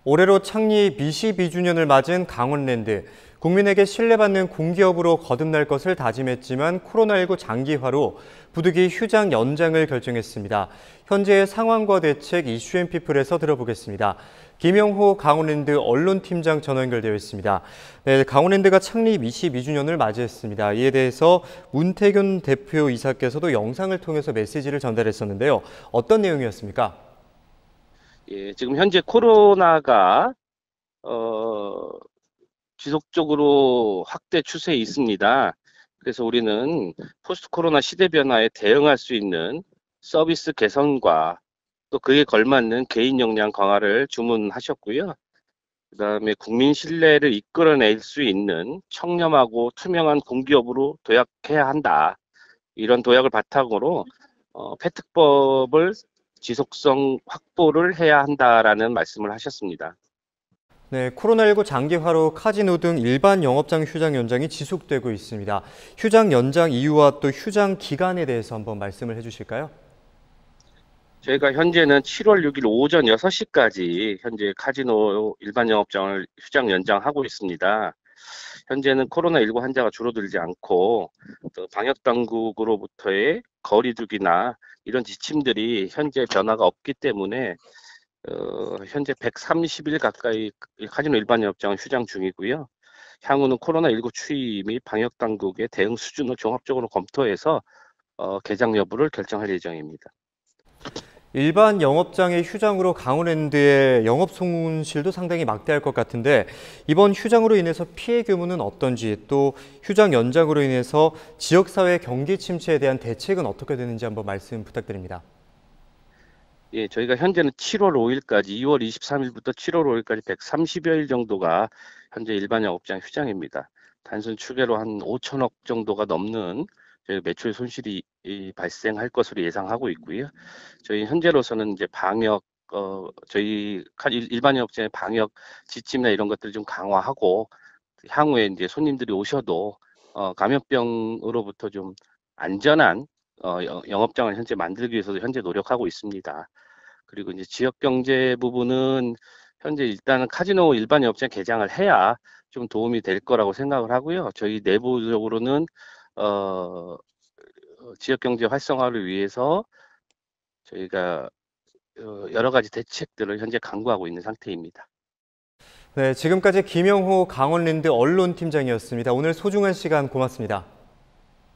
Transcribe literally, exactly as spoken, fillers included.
올해로 창립 이십이 주년을 맞은 강원랜드. 국민에게 신뢰받는 공기업으로 거듭날 것을 다짐했지만 코로나십구 장기화로 부득이 휴장 연장을 결정했습니다. 현재의 상황과 대책 이슈앤피플에서 들어보겠습니다. 김영호 강원랜드 언론팀장 전화 연결되어 있습니다. 네, 강원랜드가 창립 이십이 주년을 맞이했습니다. 이에 대해서 문태균 대표이사께서도 영상을 통해서 메시지를 전달했었는데요. 어떤 내용이었습니까? 예, 지금 현재 코로나가 어, 지속적으로 확대 추세에 있습니다. 그래서 우리는 포스트 코로나 시대 변화에 대응할 수 있는 서비스 개선과 또 그에 걸맞는 개인 역량 강화를 주문하셨고요. 그다음에 국민 신뢰를 이끌어낼 수 있는 청렴하고 투명한 공기업으로 도약해야 한다. 이런 도약을 바탕으로 어, 폐특법을 지속성 확보를 해야 한다라는 말씀을 하셨습니다. 네, 코로나십구 장기화로 카지노 등 일반 영업장 휴장 연장이 지속되고 있습니다. 휴장 연장 이유와 또 휴장 기간에 대해서 한번 말씀을 해주실까요? 저희가 현재는 칠월 육일 오전 여섯 시까지 현재 카지노 일반 영업장을 휴장 연장하고 있습니다. 현재는 코로나십구 환자가 줄어들지 않고 또 방역 당국으로부터의 거리두기나 이런 지침들이 현재 변화가 없기 때문에 어, 현재 백삼십 일 가까이 카지노 일반 영업장은 휴장 중이고요. 향후는 코로나십구 추이 및 방역 당국의 대응 수준을 종합적으로 검토해서 어, 개장 여부를 결정할 예정입니다. 일반 영업장의 휴장으로 강원랜드의 영업 손실도 상당히 막대할 것 같은데 이번 휴장으로 인해서 피해 규모는 어떤지 또 휴장 연장으로 인해서 지역사회 경기 침체에 대한 대책은 어떻게 되는지 한번 말씀 부탁드립니다. 예, 저희가 현재는 칠월 오일까지 이월 이십삼일부터 칠월 오일까지 백삼십여 일 정도가 현재 일반 영업장 휴장입니다. 단순 추계로 한 오천억 정도가 넘는 저희 매출 손실이 발생할 것으로 예상하고 있고요. 저희 현재로서는 이제 방역 어 저희 일반 영업장의 방역 지침이나 이런 것들을 좀 강화하고 향후에 이제 손님들이 오셔도 어 감염병으로부터 좀 안전한 어 영업장을 현재 만들기 위해서도 현재 노력하고 있습니다. 그리고 이제 지역 경제 부분은 현재 일단은 카지노 일반 영업장 개장을 해야 좀 도움이 될 거라고 생각을 하고요. 저희 내부적으로는 어, 지역 경제 활성화를 위해서 저희가 어, 여러 가지 대책들을 현재 강구하고 있는 상태입니다. 네, 지금까지 김영호 강원랜드 언론팀장이었습니다. 오늘 소중한 시간 고맙습니다.